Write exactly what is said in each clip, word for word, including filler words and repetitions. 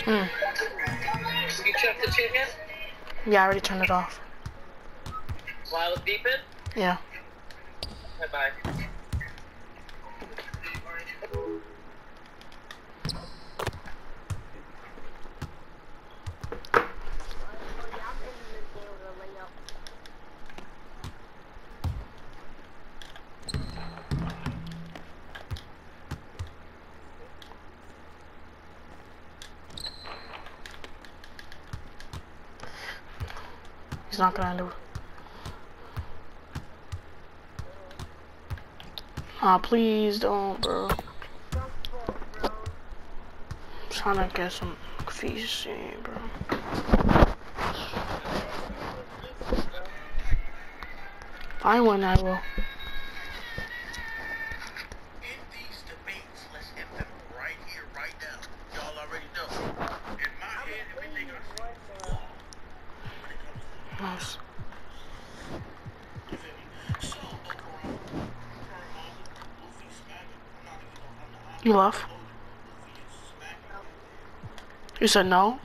Mm. You check the chicken? Yeah, I already turned it off. While it's beeping? Yeah. Bye bye. He's not gonna do it. Ah, please don't, bro. I'm trying to get some feast, bro. Find one, I will. Nice. You left? You said no?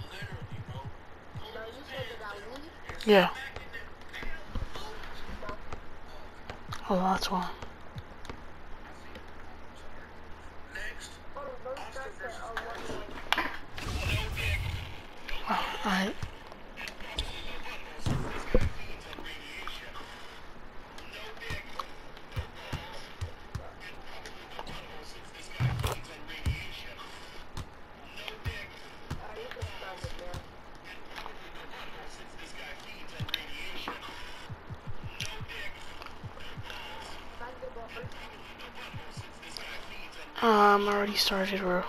Yeah. Oh, that's why. Oh, alright. Um, already started, bro.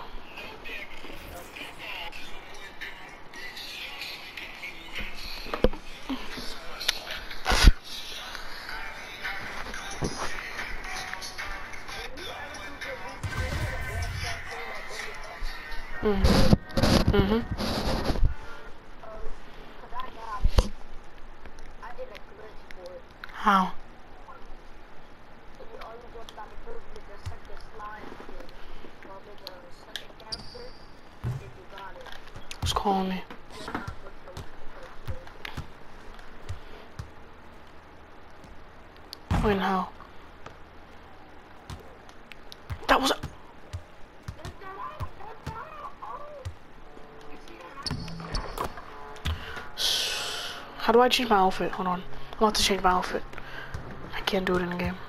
Mm. Mhm. How? Who's calling me? When how? That was. How do I change my outfit? Hold on. I'm about to change my outfit. I can't do it in the game.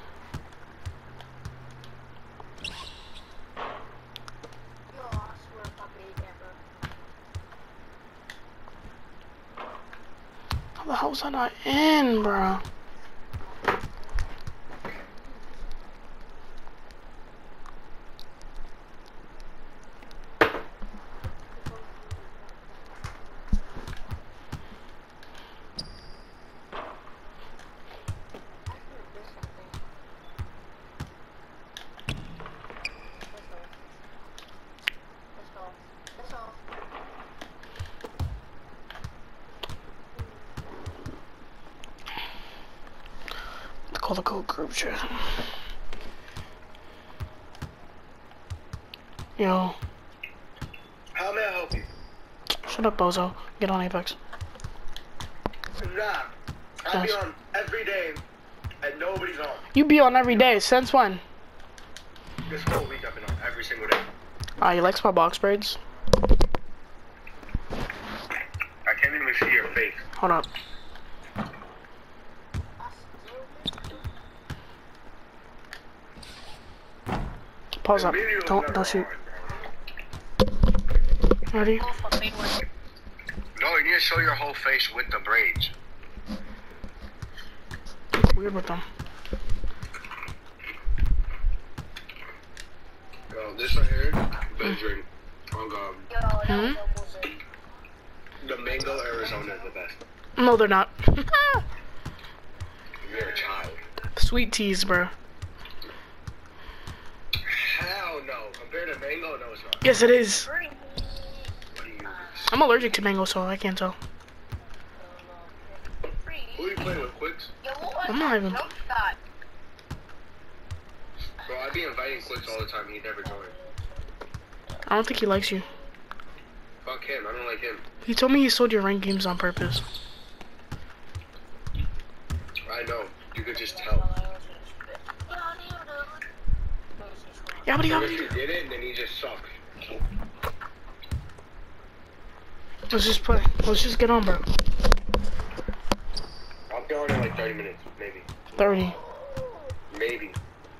How the hell was I not in, bro? Call the code group chat. Yo. How may I help you? Shut up, bozo. Get on Apex. Nah. I be Yes. on every day and nobody's on. You be on every day. Since when? This whole week I've been on every single day. Ah, you like my box braids? I can't even see your face. Hold up. Pause up. Don't don't shoot. Ready? No, you need to show your whole face with the braids. Weird with them. Yo, this right here, been drink. On God. Hmm? The mango Arizona is the best. No, they're not. You're a child. Sweet teas, bro. Hell no. Compared to mango, no it's not. Yes, it is. What do you use? I'm allergic to mango, so I can't tell. Who are you playing with, Quicks? I'm not even. Bro, I be inviting Quicks all the time. He never joins. I don't think he likes you. If Fuck him. I don't like him. He told me he sold your rank games on purpose. I know. You could just tell. Yeah, but he got If me. he did it, then he just sucked. Let's just play. Let's just get on, bro. I'll be on in like thirty minutes, maybe. thirty. Maybe.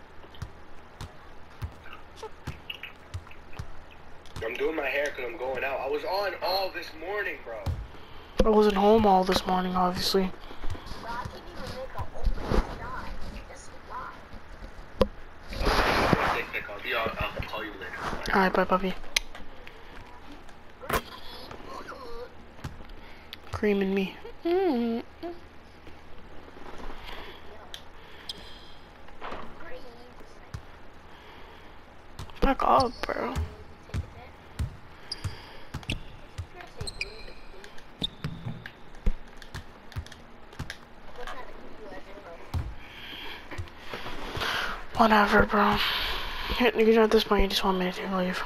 I'm doing my hair because I'm going out. I was on all this morning, bro. I wasn't home all this morning, obviously. I'll, be, I'll, I'll call you later. Alright, bye, puppy. Creaming me. Mm. Back up, bro. Whatever, bro. You know, at this point, you just want me to leave.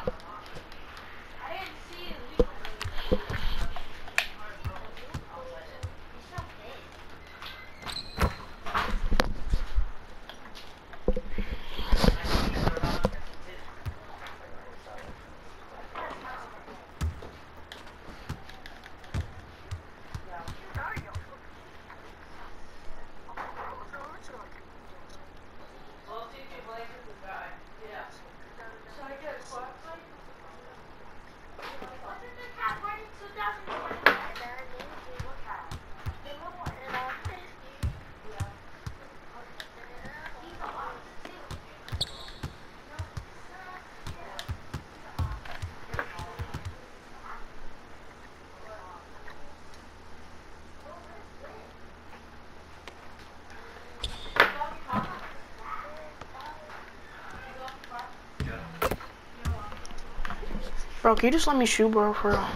Bro, can you just let me shoot, bro, for real?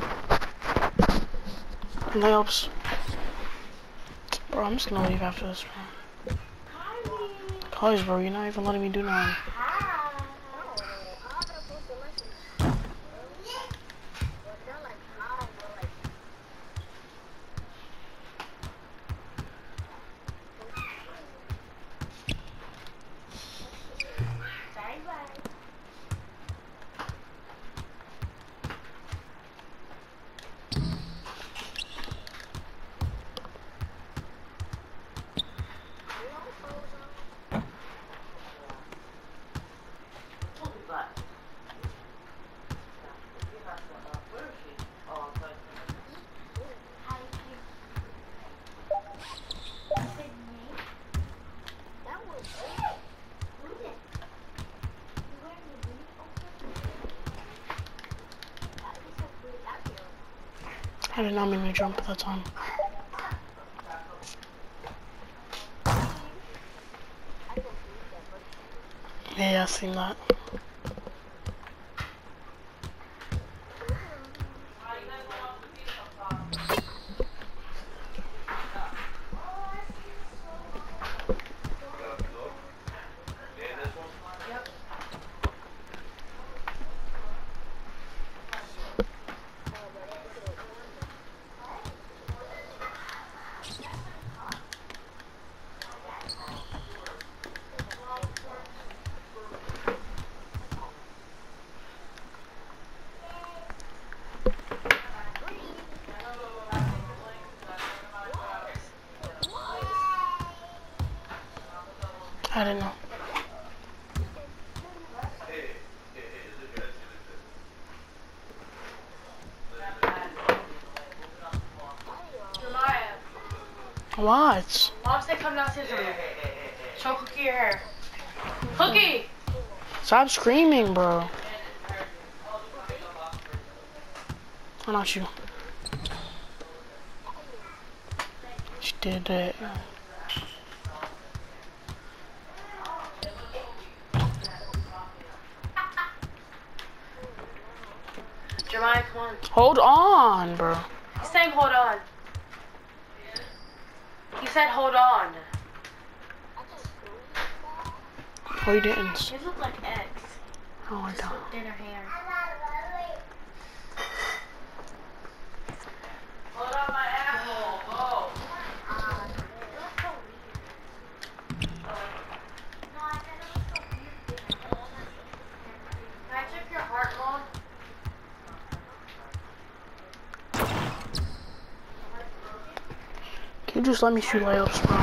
Layups. Bro, I'm just gonna leave after this, bro. Cause, bro, you're not even letting me do nothing. I did not mean to jump at that time. Yeah, I seen that. I didn't know. What? Mom said come downstairs with me. Show Cookie your hair. Cookie! Stop screaming, bro. Oh, not you. She did it. Jeremiah, come on. Hold on, bro. He's saying hold on. He said hold on. Oh, you didn't. You look like X. Oh my god. In her hair. You just let me shoot layups, bro.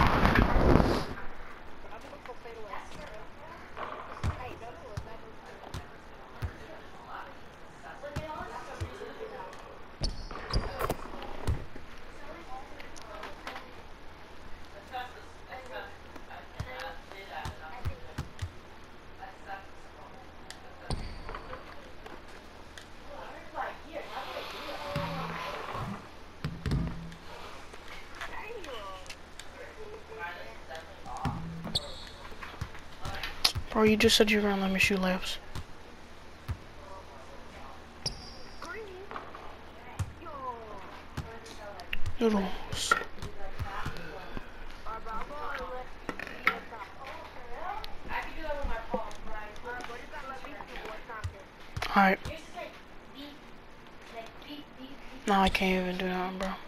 Bro, you just said you were gonna let me shoot layups. Noodles. Alright. Now I can't even do that, bro.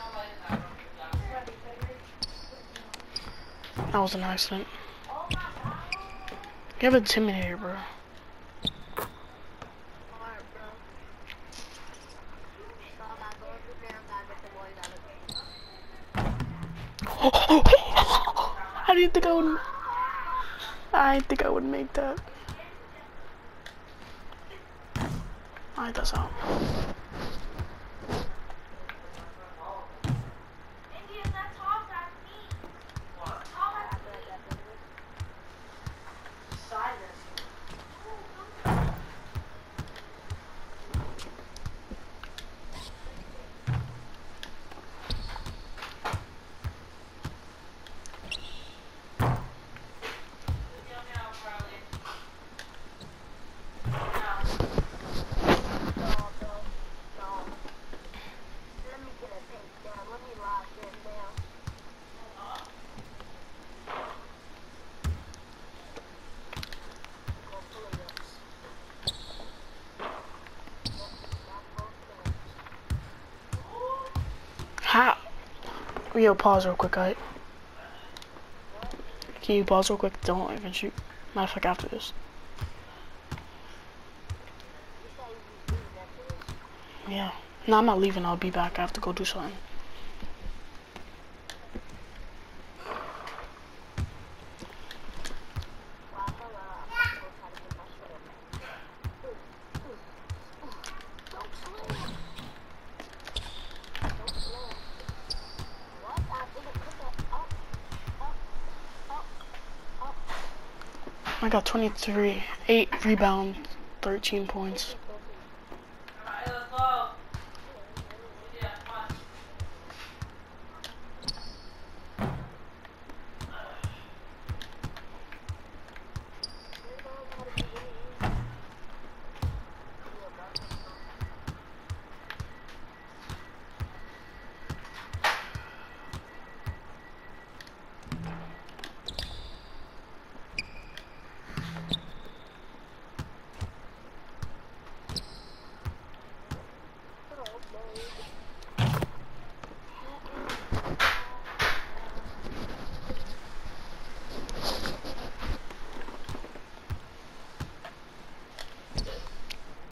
That was an accident. You have Intimidator, bro. I didn't think I would. I didn't think I would make that. Alright, that's out. How? Yo, pause real quick, alright? Can you pause real quick? Don't even shoot. Matter of fact, after this. Yeah. No, I'm not leaving. I'll be back. I have to go do something. I got twenty-three, eight rebounds, thirteen points.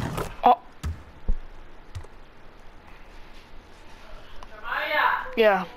Yeah.